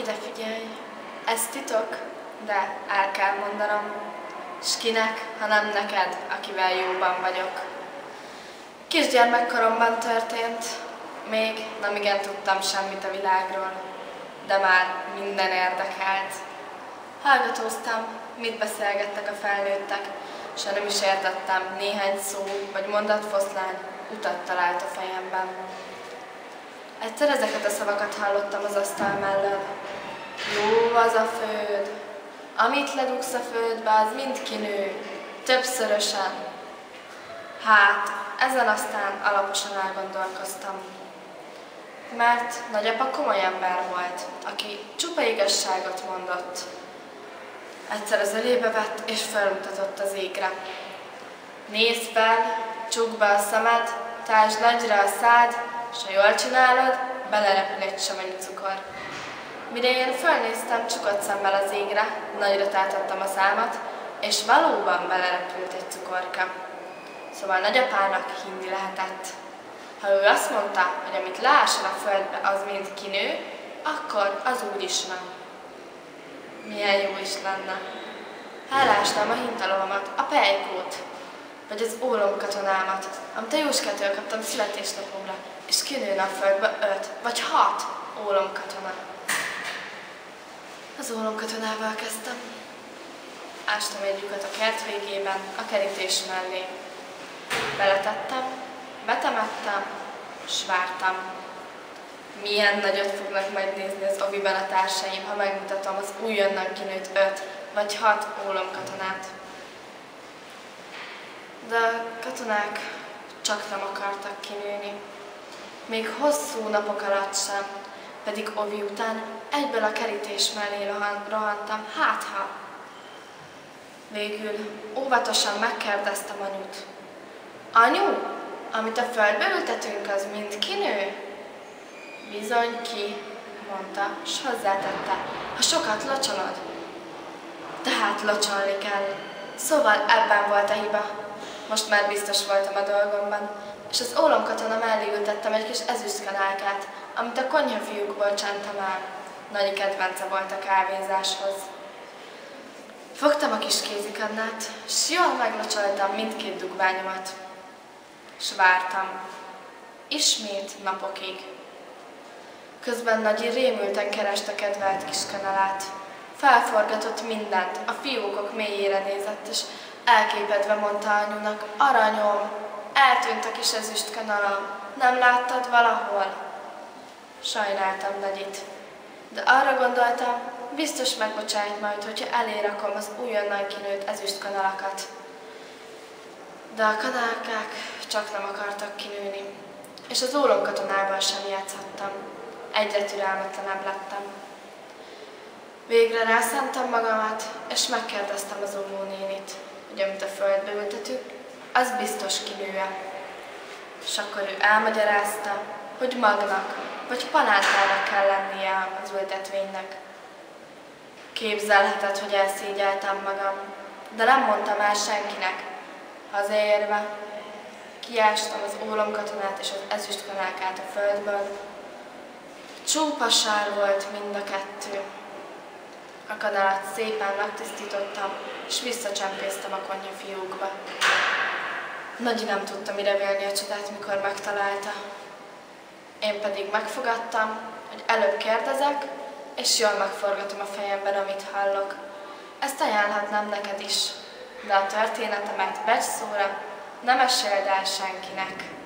ide figyelj, ez titok, de el kell mondanom, s kinek, ha nem neked, akivel jóban vagyok. Kisgyermekkoromban történt, még nem igen tudtam semmit a világról, de már minden érdekelt. Hallgatóztam, mit beszélgettek a felnőttek, s nem is értettem, néhány szó vagy mondatfoszlány utat talált a fejemben. Egyszer ezeket a szavakat hallottam az asztal mellett. Jó az a föld, amit ledugsz a földbe, az mind kinő, többszörösen. Hát, ezen aztán alaposan elgondolkoztam. Mert nagyapa komoly ember volt, aki csupa igazságot mondott. Egyszer az ölébe vett és felmutatott az égre. Nézd fel, csukd be a szemed, tásd nagyra a szád, s ha jól csinálod, belerepül egy savanyú cukor. Mire én fölnéztem csukott szemmel az égre, nagyra tátottam a számat, és valóban belerepült egy cukorka. Szóval nagyapának hinni lehetett. Ha ő azt mondta, hogy amit leásol a földbe, az mind kinő, akkor az úgy is van. Milyen jó is lenne. Ha elástam a hintalomat, a pejkót, vagy az ólomkatonámat, amit a Jóskától kaptam születésnapomra, és kinőne a földbe 5 vagy 6 ólomkatona. Az ólomkatonával kezdtem. Ástam egy lyukat a kert végében, a kerítés mellé. Beletettem, betemettem, s vártam. Milyen nagyot fognak majd nézni az oviban a társaim, ha megmutatom az újonnan kinőtt 5 vagy 6 ólomkatonát. De a katonák csak nem akartak kinőni. Még hosszú napok alatt sem, pedig ovi után egyből a kerítés mellé rohantam, hát ha. Végül óvatosan megkérdeztem anyut. Anyu, amit a földbe ültetünk, az mind kinő? Bizony ki, mondta, s hozzátette, ha sokat locsolod. Tehát locsolni kell. Szóval ebben volt a hiba. Most már biztos voltam a dolgomban, és az ólomkatona mellé ültettem egy kis ezüstkanálkát, amit a konyhafiúkból csántam el. Nagy kedvence volt a kávézáshoz. Fogtam a kis kézikannát, s jól meglocsoltam mindkét dugványomat. S vártam. Ismét napokig. Közben Nagyi rémülten kereste kedvelt kis kanalát. Felforgatott mindent, a fiókok mélyére nézett, és elképedve mondta anyunak, aranyom, eltűnt a kis ezüstkanalam, nem láttad valahol? Sajnáltam Nagyit, de arra gondoltam, biztos megbocsájt majd, hogyha elé rakom az újonnan kinőtt ezüstkanalakat. De a kanálkák csak nem akartak kinőni, és az ólomkatonával sem játszhattam. Egyre türelmetlenebb lettem. Végre rászántam magamat, és megkérdeztem az óvónénit, hogy amit a földbe ültetünk, az biztos kinő-e. És akkor ő elmagyarázta, hogy magnak vagy palántának kell lennie az ültetvénynek. Képzelheted, hogy elszégyeltem magam, de nem mondtam el senkinek. Hazaérve kiástam az ólomkatonát és az ezüstkanálkát a földből. Csupa sár volt mind a kettő. A kanalat szépen megtisztítottam, és visszacsempésztem a konyhafiókba. Nagyi nem tudta mire vélni a csodát, mikor megtalálta. Én pedig megfogadtam, hogy előbb kérdezek, és jól megforgatom a fejemben, amit hallok. Ezt ajánlhatnám neked is, de a történetemet becsszóra ne meséld el senkinek.